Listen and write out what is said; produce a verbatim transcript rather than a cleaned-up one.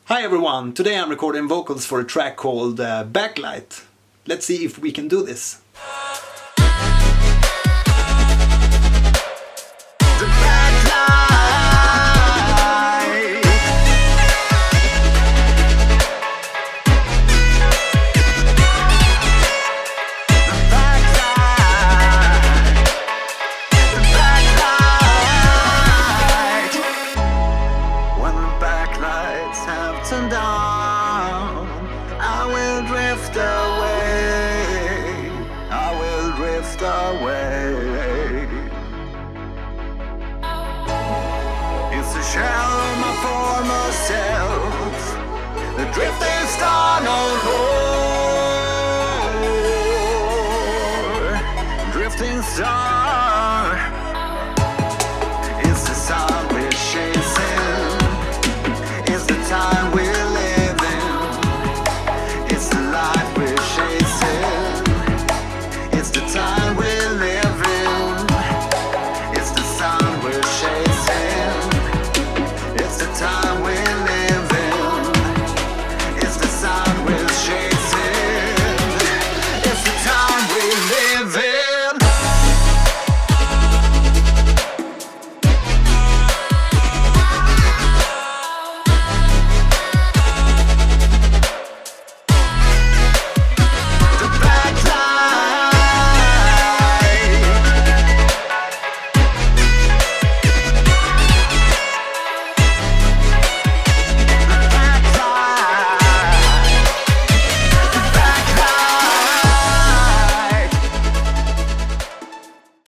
Hi everyone, today I'm recording vocals for a track called uh, Backlight. Let's see if we can do this. Turned on.